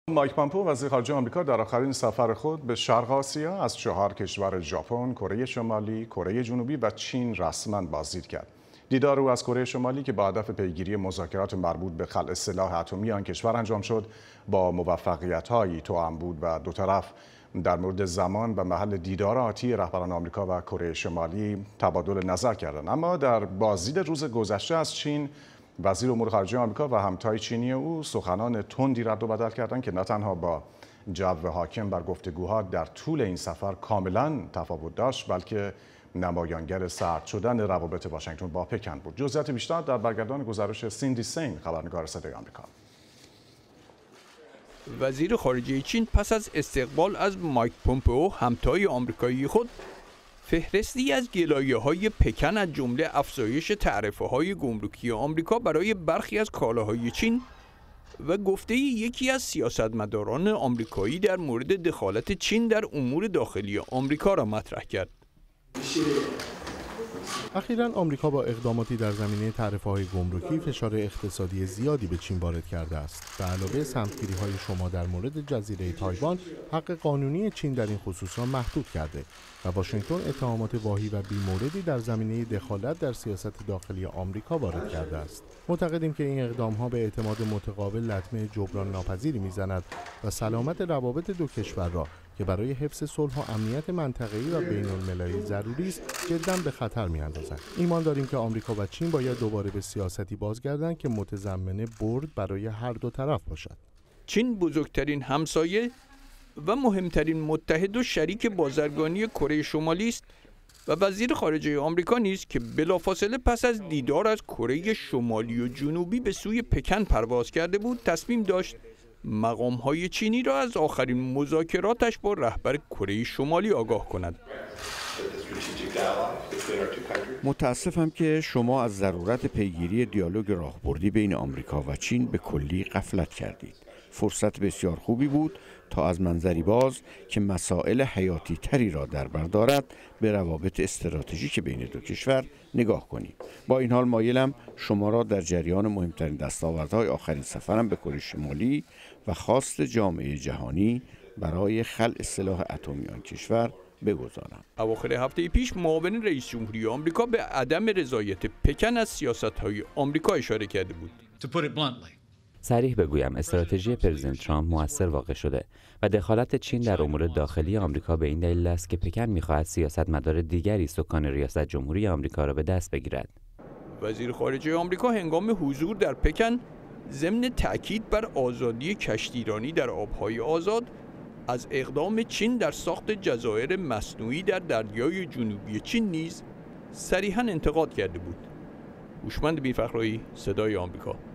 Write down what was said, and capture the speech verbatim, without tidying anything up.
مایک پامپئو وزیر خارجه آمریکا در آخرین سفر خود به شرق آسیا از چهار کشور ژاپن، کره شمالی، کره جنوبی و چین رسما بازدید کرد. دیدار او از کره شمالی که با هدف پیگیری مذاکرات مربوط به خلع سلاح اتمی آن کشور انجام شد، با موفقیت‌هایی توأم بود و دو طرف در مورد زمان و محل دیدار آتی رهبران آمریکا و کره شمالی تبادل نظر کردند. اما در بازدید روز گذشته از چین، وزیر امور خارجه آمریکا و همتای چینی او سخنان تندی رد و بدل کردند که نه تنها با جو حاکم بر گفتگوها در طول این سفر کاملا تفاوت داشت، بلکه نمایانگر سرد شدن روابط واشنگتن با پکن بود. جزئیات بیشتر در برگردان گزارش سیندی سین، خبرنگار صدای آمریکا. وزیر خارجه چین پس از استقبال از مایک پامپئو همتای آمریکایی خود فهرستی از گلایه‌های پکن از جمله افزایش تعرفه‌های گمرکی آمریکا برای برخی از کالاهای چین و گفته یکی از سیاستمداران آمریکایی در مورد دخالت چین در امور داخلی آمریکا را مطرح کرد. اخیراً آمریکا با اقداماتی در زمینه تعرفه‌های گمرکی فشار اقتصادی زیادی به چین وارد کرده است. به علاوه سمتگیری‌های شما در مورد جزیره تایوان، حق قانونی چین در این خصوص را محدود کرده و واشنگتن اتهامات واهی و بی‌موردی در زمینه دخالت در سیاست داخلی آمریکا وارد کرده است. معتقدیم که این اقدام‌ها به اعتماد متقابل لطمه جبران ناپذیری می‌زند و سلامت روابط دو کشور را که برای حفظ صلح و امنیت منطقه‌ای و بین‌المللی ضروری است، جداً به خطر می‌اندازد. ایمان داریم که آمریکا و چین باید دوباره به سیاستی بازگردند که متضمن برد برای هر دو طرف باشد. چین بزرگترین همسایه و مهمترین متحد و شریک بازرگانی کره شمالی است و وزیر خارجه آمریکا نیز که بلافاصله پس از دیدار از کره شمالی و جنوبی به سوی پکن پرواز کرده بود، تصمیم داشت مقام‌های چینی را از آخرین مذاکراتش با رهبر کره شمالی آگاه کند. متاسفم که شما از ضرورت پیگیری دیالوگ راهبردی بین آمریکا و چین به کلی غفلت کردید. فرصت بسیار خوبی بود تا از منظری باز که مسائل حیاتی تری را در بر دارد به روابط استراتژیک بین دو کشور نگاه کنیم. با این حال مایلم شما را در جریان مهمترین دستاوردهای آخرین سفرم به کره شمالی و خواست جامعه جهانی برای خلع سلاح اتمی آن کشور بگذارم. اواخر هفته پیش معاون رئیس جمهوری آمریکا به عدم رضایت پکن از سیاست‌های آمریکا اشاره کرده بود. صریح بگویم استراتژی پرزیدنت ترامپ موثر واقع شده و دخالت چین در امور داخلی آمریکا به این دلیل است که پکن می‌خواهد سیاستمدار دیگری سکان ریاست جمهوری آمریکا را به دست بگیرد. وزیر خارجه آمریکا هنگام حضور در پکن ضمن تأکید بر آزادی کشتیرانی در آب‌های آزاد از اقدام چین در ساخت جزایر مصنوعی در دریای جنوبی چین نیز صریحاً انتقاد کرده بود. هوشمند میرفخرایی، صدای آمریکا.